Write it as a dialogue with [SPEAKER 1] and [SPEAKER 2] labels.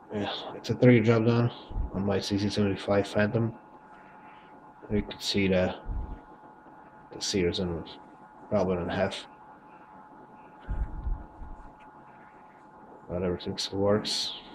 [SPEAKER 1] Yeah, it's a 3 job done on my CC75 Phantom. You can see the sears in probably in half, but everything still works.